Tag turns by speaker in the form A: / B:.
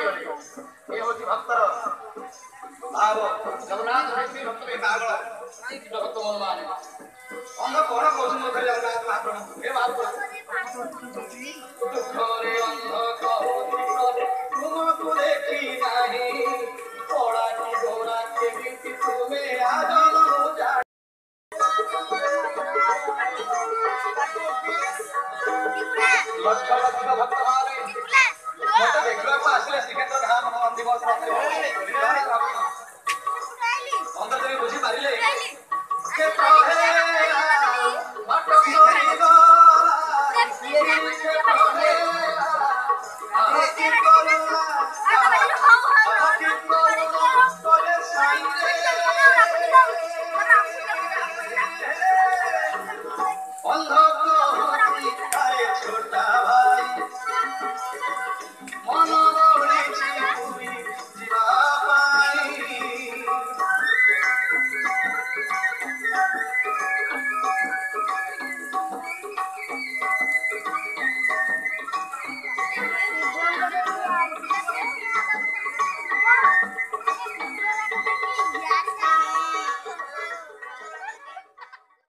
A: ये होची भक्तर भाव जगन्नाथ व्यक्ति भक्त में पागल भक्त मन माने अंध कोण कोसुम कर जगन्नाथ महाप्रभु हे महाप्रभु दुख रे अंध को तुमको देखी नहीं थोड़ा की गोरा के बीच तुम्हें आ जानो जा लक्ष लक्ष भक्त माने मत देखला को आसले श्रीक्षेत्र धाम हम दिवस अंदर जब बुझी पारिले के कहे मत सोई गो के कहे आके करुणा आके करुणा तोरे साईं अंध को होती अरे छोटा भाई मन बड़ी पूरी जीवा पाई